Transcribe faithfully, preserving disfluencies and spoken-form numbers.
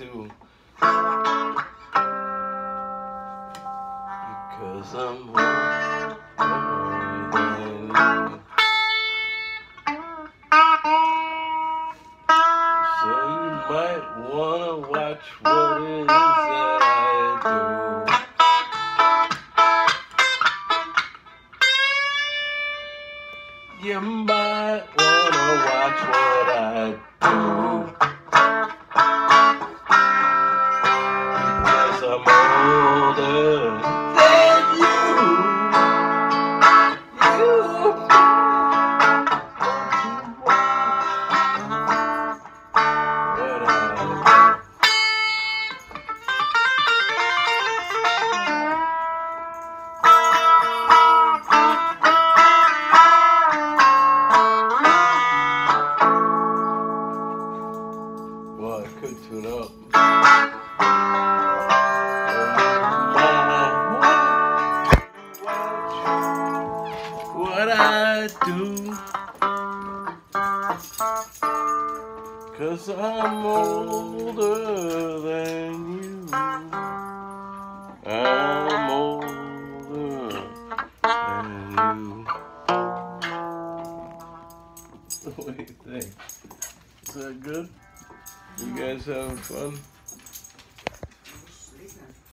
to. Because I'm older than you. So you might wanna watch what it is that I do. You might wanna watch what I do. Because I'm older than you. You what I do. Well, I could tune up. What I do, 'cause I'm older than you. I'm older than you. What do you think? Is that good? You guys having fun?